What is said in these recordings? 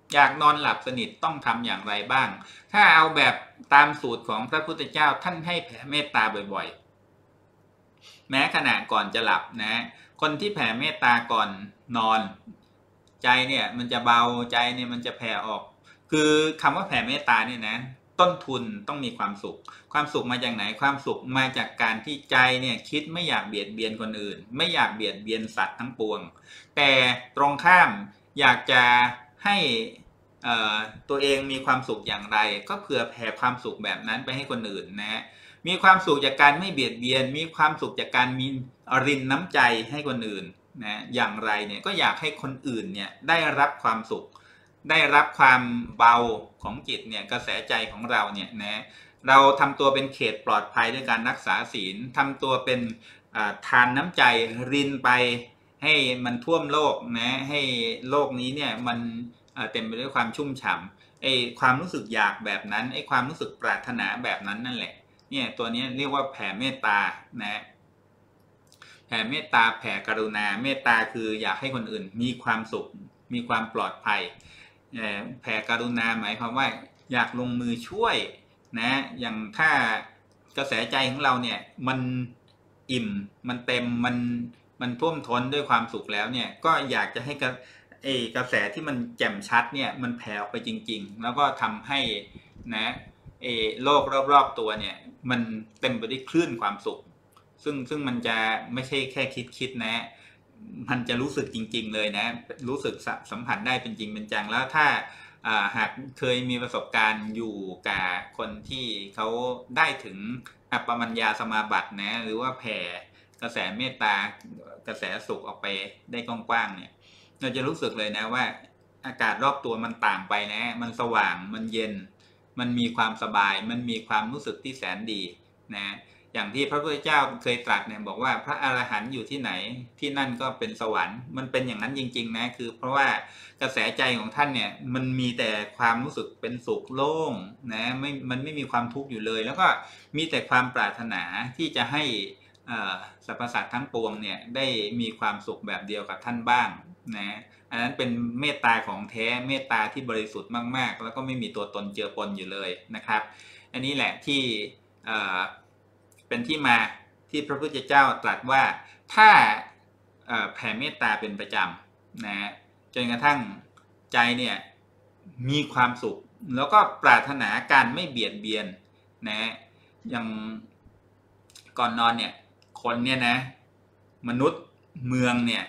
อยากนอนหลับสนิทต้องทำอย่างไรบ้าง ถ้าเอาแบบตามสูตรของพระพุทธเจ้าท่านให้แผ่เมตตาบ่อยๆแม้ขณะก่อนจะหลับนะคนที่แผ่เมตตาก่อนนอนใจเนี่ยมันจะเบาใจเนี่ยมันจะแผ่ออกคือคำว่าแผ่เมตตาเนี่ยนะต้นทุนต้องมีความสุขความสุขมาจากไหนความสุขมาจากการที่ใจเนี่ยคิดไม่อยากเบียดเบียนคนอื่นไม่อยากเบียดเบียนสัตว์ทั้งปวงแต่ตรงข้ามอยากจะให้ตัวเองมีความสุขอย่างไรก็เผื่อแผ่ความสุขแบบนั้นไปให้คนอื่นนะมีความสุขจากการไม่เบียดเบียนมีความสุขจากการมีรินน้ำใจให้คนอื่นนะอย่างไรเนี่ยก็อยากให้คนอื่นเนี่ยได้รับความสุขได้รับความเบาของจิตเนี่ยกระแสใจของเราเนี่ยนะเราทำตัวเป็นเขตปลอดภัยด้วยการรักษาศีลทำตัวเป็นทานน้ำใจรินไปให้มันท่วมโลกนะให้โลกนี้เนี่ยมันเต็มไปด้วยความชุ่มฉ่ำไอ้ความรู้สึกอยากแบบนั้นไอ้ความรู้สึกปรารถนาแบบนั้นนั่นแหละเนี่ยตัวนี้เรียกว่าแผ่เมตตานะแผ่เมตตาแผ่กรุณาเมตตาคืออยากให้คนอื่นมีความสุขมีความปลอดภัยแผ่กรุณาหมายความว่าอยากลงมือช่วยนะอย่างถ้ากระแสใจของเราเนี่ยมันอิ่มมันเต็มมันท่วมท้นด้วยความสุขแล้วเนี่ยก็อยากจะให้กระแสที่มันแจ่มชัดเนี่ยมันแผ่ออกไปจริงๆแล้วก็ทำให้นะโลกรอบๆตัวเนี่ยมันเต็มไปด้วยคลื่นความสุขซึ่งมันจะไม่ใช่แค่คิดนะมันจะรู้สึกจริงๆเลยนะรู้สึกสัมผัสได้เป็นจริงเป็นจังแล้วถ้าหากเคยมีประสบการณ์อยู่กับคนที่เขาได้ถึงอัปปมัญญาสมาบัตินะหรือว่าแผ่กระแสเมตตากระแสสุขออกไปได้กว้างๆเนี่ยเราจะรู้สึกเลยนะว่าอากาศรอบตัวมันต่างไปนะมันสว่างมันเย็นมันมีความสบายมันมีความรู้สึกที่แสนดีนะอย่างที่พระพุทธเจ้าเคยตรัสเนี่ยบอกว่าพระอรหันต์อยู่ที่ไหนที่นั่นก็เป็นสวรรค์มันเป็นอย่างนั้นจริงๆนะคือเพราะว่ากระแสใจของท่านเนี่ยมันมีแต่ความรู้สึกเป็นสุขโล่งนะมันไม่มีความทุกข์อยู่เลยแล้วก็มีแต่ความปรารถนาที่จะให้สรรพสัตว์ทั้งปวงเนี่ยได้มีความสุขแบบเดียวกับท่านบ้างนะอันนั้นเป็นเมตตาของแท้เมตตาที่บริสุทธิ์มากๆแล้วก็ไม่มีตัวตนเจือปนอยู่เลยนะครับอันนี้แหละที่เป็นที่มาที่พระพุทธเจ้าตรัสว่าถ้าแผ่เมตตาเป็นประจำนะจนกระทั่งใจเนี่ยมีความสุขแล้วก็ปรารถนาการไม่เบียดเบียนนะอย่างก่อนนอนเนี่ยคนเนี่ยนะมนุษย์เมืองเนี่ย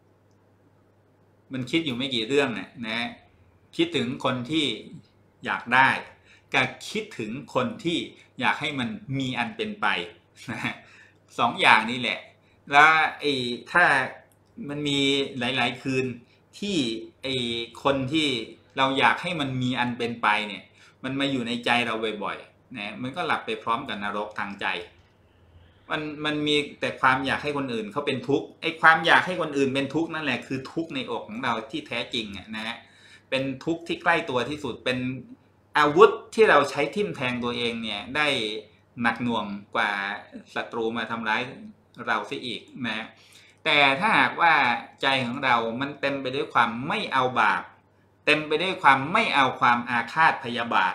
มันคิดอยู่ไม่กี่เรื่องนะคิดถึงคนที่อยากได้กับคิดถึงคนที่อยากให้มันมีอันเป็นไปนะสองอย่างนี้แหละแล้วถ้ามันมีหลายๆคืนที่คนที่เราอยากให้มันมีอันเป็นไปเนี่ยมันมาอยู่ในใจเราบ่อยๆนะมันก็หลับไปพร้อมกับนรกทางใจมันมีแต่ความอยากให้คนอื่นเขาเป็นทุกข์ไอ้ความอยากให้คนอื่นเป็นทุกข์นั่นแหละคือทุกข์ในอกของเราที่แท้จริงนะฮะเป็นทุกข์ที่ใกล้ตัวที่สุดเป็นอาวุธที่เราใช้ทิ่มแทงตัวเองเนี่ยได้หนักหน่วงกว่าศัตรูมาทำร้ายเราเสียอีกนะแต่ถ้าหากว่าใจของเรามันเต็มไปด้วยความไม่เอาบาปเต็มไปด้วยความไม่เอาความอาฆาตพยาบาท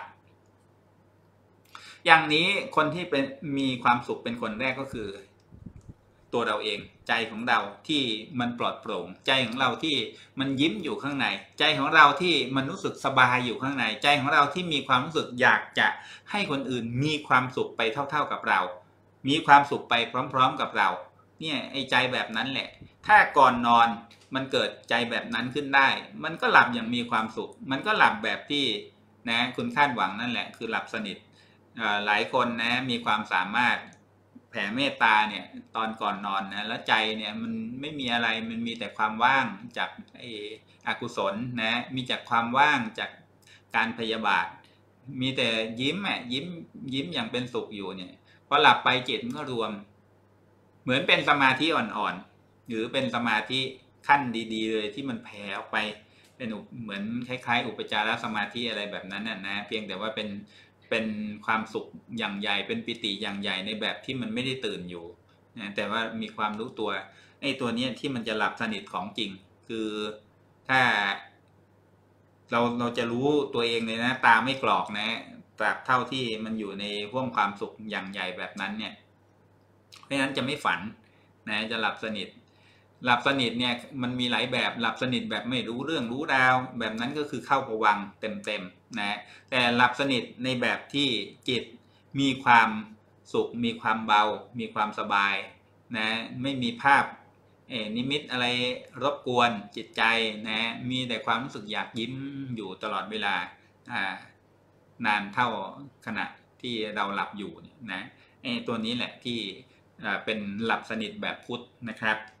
อย่างนี้คนที่เป็นมีความสุขเป็นคนแรกก็คือตัวเราเองใจของเราที่มันปลอดโปร่งใจของเราที่มันยิ้มอยู่ข้างในใจของเราที่มันรู้สึกสบายอยู่ข้างในใจของเราที่มีความรู้สึกอยากจะให้คนอื่นมีความสุขไปเท่าๆกับเรามีความสุขไปพร้อมๆกับเราเนี่ยไอ้ใจแบบนั้นแหละถ้าก่อนนอนมันเกิดใจแบบนั้นขึ้นได้มันก็หลับอย่างมีความสุขมันก็หลับแบบที่นะคุณคาดหวังนั่นแหละคือหลับสนิทหลายคนนะมีความสามารถแผ่เมตตาเนี่ยตอนก่อนนอนนะแล้วใจเนี่ยมันไม่มีอะไรมันมีแต่ความว่างจากอกุศลนะมีจากความว่างจากการพยาบาทมีแต่ยิ้มยิ้มอย่างเป็นสุขอยู่เนี่ยพอหลับไปจิตมันก็รวมเหมือนเป็นสมาธิอ่อนๆหรือเป็นสมาธิขั้นดีๆเลยที่มันแผ่ออกไปเป็นเหมือนคล้ายๆอุปจารสมาธิอะไรแบบนั้นนะเพียงแต่ว่าเป็นความสุขอย่างใหญ่เป็นปิติอย่างใหญ่ในแบบที่มันไม่ได้ตื่นอยู่นะแต่ว่ามีความรู้ตัวไอ้ตัวนี้ที่มันจะหลับสนิทของจริงคือถ้าเราจะรู้ตัวเองเลยนะตาไม่กรอกนะตราบเท่าที่มันอยู่ในห่วงความสุขอย่างใหญ่แบบนั้นเนี่ยเพราะฉะนั้นจะไม่ฝันนะจะหลับสนิทหลับสนิทเนี่ยมันมีหลายแบบหลับสนิทแบบไม่รู้เรื่องรู้ราวแบบนั้นก็คือเข้าภวังค์เต็มๆนะแต่หลับสนิทในแบบที่จิตมีความสุขมีความเบามีความสบายนะไม่มีภาพนิมิตอะไรรบกวนจิตใจนะมีแต่ความรู้สึกอยากยิ้มอยู่ตลอดเวลานานเท่าขณะที่เราหลับอยู่นะตัวนี้แหละที่เป็นหลับสนิทแบบพุทธนะครับ